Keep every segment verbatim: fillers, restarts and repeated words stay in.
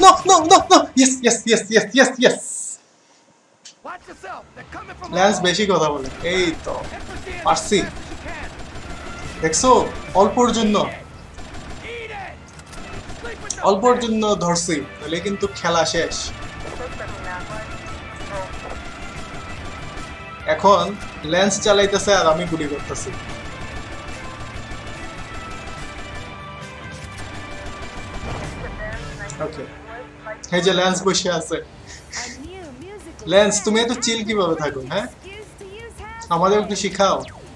no, no, no, no. Yes, yes, yes, yes, yes, yes. Watch yourself. They're coming from lance all বেশি কথা বলে। এই তো over. Infantry in পারছি। as fast as you can. দেখছো অল্পর জন্য Eat it. Sleep with no অল্পর pants. জন্য ধরছি তাহলে কিন্তু খেলা শেষ। এখন ল্যান্স চালাইতেছে আর আমি গুলি করতেছি। ওকে এই যে ল্যান্স বসে আছে। ল্যান্স তুমি এত চিল কিভাবে থাকো? হ্যাঁ আমাদের একটু শিখাও।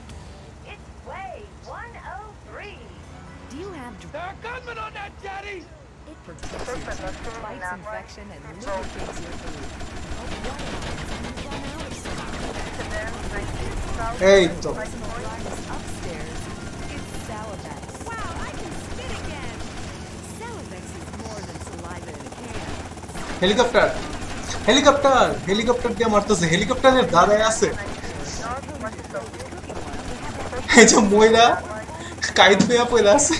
There are gunmen on that jetty. It protects your teeth, fights infection, and lubricates your food. Oh, what happens when you run out of stuff? এই তো Personal dryness upstairs. It's Salivex. Wow, I can spit again! Salivex is more than saliva in a can. Helicopter helicopter helicopter দিয়ে মারতেছে। হেলিকপ্টারের দাদাই আছে। এই যে ময়রা কাইত হইয়া পড়ে আছে।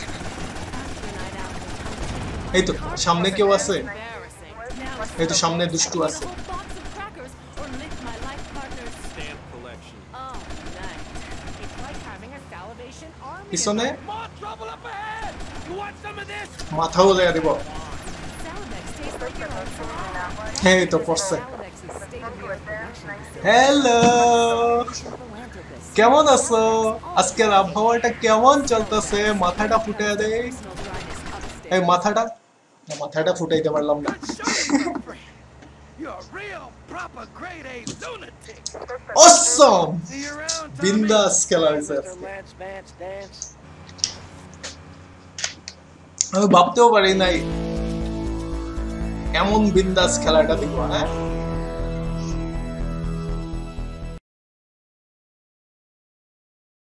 এই তো সামনে কেউ আছে। এই তো সামনে দুষ্টু আছে। পিছনে More trouble up ahead. You want some of this? মাথা বলে দিব। এই তো পড়ছে। হ্যালো কেমন আছো? আজকের আবহাওয়াটা কেমন চলতেছে? মাথাটা ফুটে দেই। এই মাথাটা না মাথাটা ফুটাইতে পারলাম না। You're a real proper grade A lunatic. Assam See you around, Tommy. বিন্দাস খেলা হয়েছে। Mister Lance Vance Dance. আমি ভাবতেও পারি নাই এমন বিন্দাস খেলাটা দেখবো। হ্যাঁ